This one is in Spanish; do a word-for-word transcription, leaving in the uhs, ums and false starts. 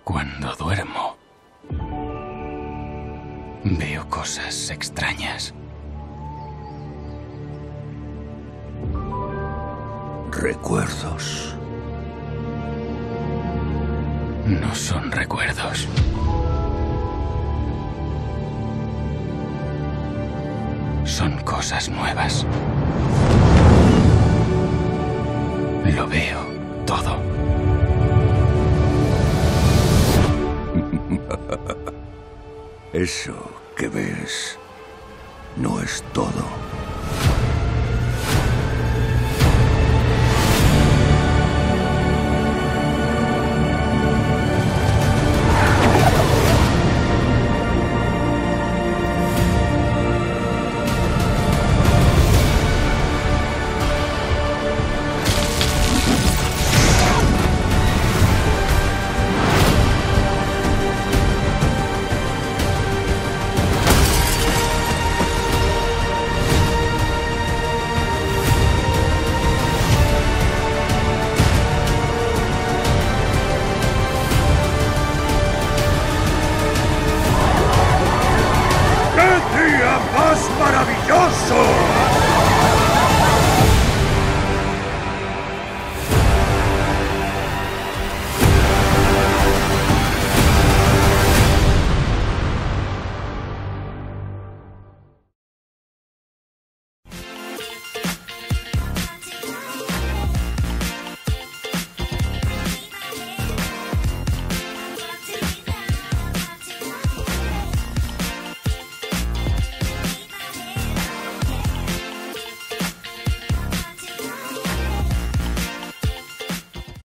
Cuando duermo, veo cosas extrañas. Recuerdos. No son recuerdos. Son cosas nuevas. Lo veo todo. Eso que ves no es todo.